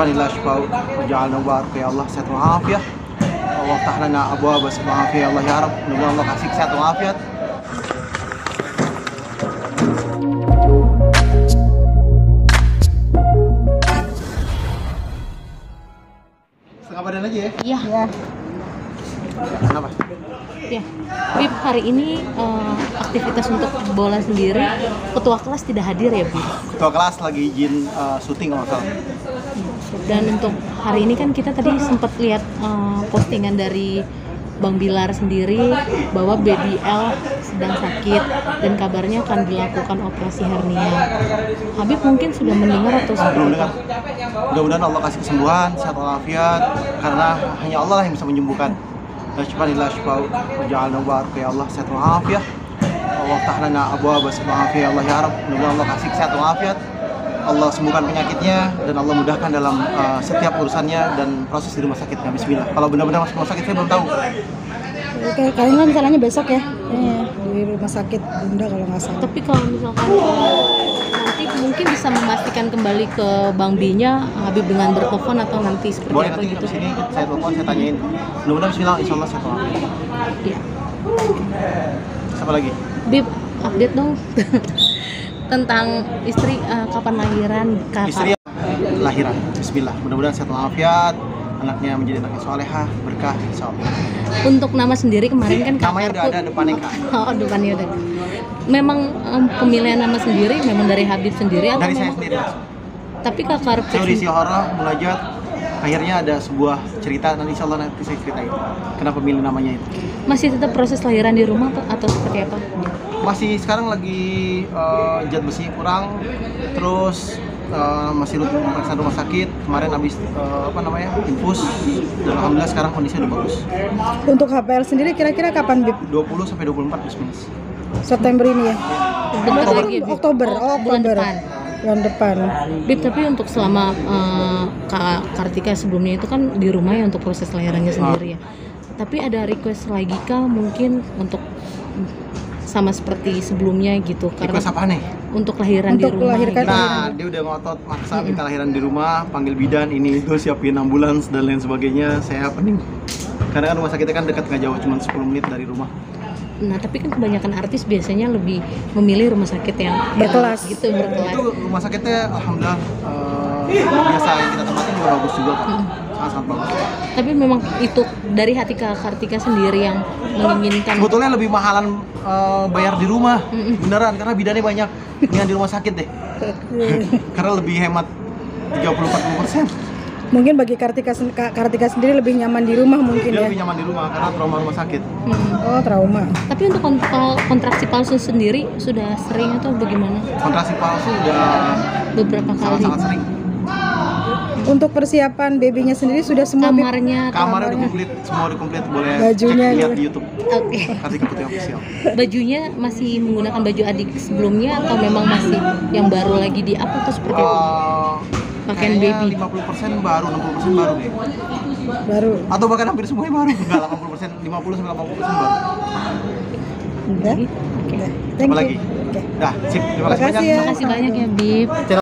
Syufanillah syufa'u waja'alna mubarak ya Allah, sehat walafiat. Allah tahlana abwaaba sehat walafiat ya Allah ya Rabb. Mudah-mudahan Allah kasih sehat walafiat. Setengah badan aja ya? Iya. Kenapa? Ya, Bib, hari ini aktivitas untuk bola sendiri, ketua kelas tidak hadir ya, Bib? Ketua kelas lagi izin syuting kalau nggak salah. Dan untuk hari ini kan kita tadi sempat lihat postingan dari Bang Bilar sendiri bahwa Baby L sedang sakit dan kabarnya akan dilakukan operasi hernia. Habib mungkin sudah mendengar atau belum dengar? Mudah-mudahan Allah kasih kesembuhan, sehat walafiat, karena hanya Allah lah yang bisa menyembuhkan. Syufanillah syufa'u waja'alna mubarak ya Allah, sehat walafiat. Allah tahlana abwaaba sehat walafiat ya Allah ya Rabb. Mudah-mudahan Allah kasih sehat walafiat. Allah sembuhkan penyakitnya dan Allah mudahkan dalam setiap urusannya dan proses di rumah sakitnya. Bismillah. Kalau benar-benar masuk rumah sakit saya belum tahu. Oke, kayaknya misalnya besok ya, di rumah sakit Bunda kalau nggak salah. Tapi kalau misalkan nanti mungkin bisa memastikan kembali ke Bang B-nya Habib dengan bertelepon atau nanti seperti Boleh, apa nanti gitu? di sini saya telepon, saya tanyain. Mudah-mudahan Bismillah, insya Allah sehat walafiat. Iya. Siapa lagi? Bib, update dong tentang istri, kapan lahiran kakak? Istri lahiran. Bismillah. Mudah-mudahan sehat walafiat. Anaknya menjadi anak yang solehah, berkah, insya Allah. Untuk nama sendiri kemarin kan Namanya udah ada depannya Kak. Oh, depannya udah. Memang pemilihan nama sendiri memang dari Habib sendiri atau Dari saya memang? sendiri langsung. Tapi kakak Saya udah isi horor, munajat. Akhirnya ada sebuah cerita, nanti insya Allah nanti saya ceritain kenapa milih namanya itu. masih tetap proses lahiran di rumah atau seperti apa? Masih sekarang lagi zat besi kurang, terus masih rutin pemeriksaan rumah sakit. Kemarin habis infus, dan alhamdulillah sekarang kondisinya udah bagus. Untuk HPL sendiri kira-kira kapan, Bib? 20 sampai 24 Bismillah. September ini ya? Bentar Oktober, lagi ya, Bib. Oktober, Bulan Oktober. depan. Bulan depan. Bib, tapi untuk selama Kak Kartika sebelumnya itu kan di rumah ya untuk proses lahirannya sendiri ya. Tapi ada request lagi Kak mungkin untuk sama seperti sebelumnya gitu, karena Request apa nih? untuk lahiran Untuk di rumah melahirkan. gitu. Nah, dia udah ngotot maksa minta lahiran di rumah, panggil bidan, ini itu siapin ambulans dan lain sebagainya. Saya pening. Karena kan rumah sakitnya kan dekat, nggak jauh, cuma 10 menit dari rumah. Nah, tapi kan kebanyakan artis biasanya lebih memilih rumah sakit yang Berkelas. gitu, berkelas. Itu rumah sakitnya alhamdulillah biasa yang kita tempatin juga bagus juga kok. Sangat-sangat bagus. Tapi memang itu dari hati Kak Kartika sendiri yang menginginkan. Sebetulnya lebih mahalan bayar di rumah, beneran, karena bidannya banyak. Mendingan di rumah sakit deh. Karena lebih hemat 30-40%. Mungkin bagi Kartika sendiri lebih nyaman di rumah mungkin Dia ya? lebih nyaman di rumah karena trauma rumah sakit. Oh, trauma. Tapi untuk kontraksi palsu sendiri sudah sering atau bagaimana? Kontrasi palsu udah Beberapa kali. sangat-sangat sering. Untuk persiapan babynya sendiri sudah semua, Bib? Kamarnya, Kamarnya udah komplit, semua udah komplit, boleh Bajunya cek lihat juga. di YouTube. Oke. Kartika Putri Official. Bajunya masih menggunakan baju adik sebelumnya atau memang masih yang baru lagi di up atau seperti apa? Pakaian baby. 50% baru, 60% baru deh. Baru. Atau bahkan hampir semuanya baru. Enggak, 80%, 50 sampai 80% baru. Udah? Oke. Thank Apa lagi? you. Oke. Dah, sip. Terima kasih Makasih banyak. ya. Terima kasih banyak ya, Bib.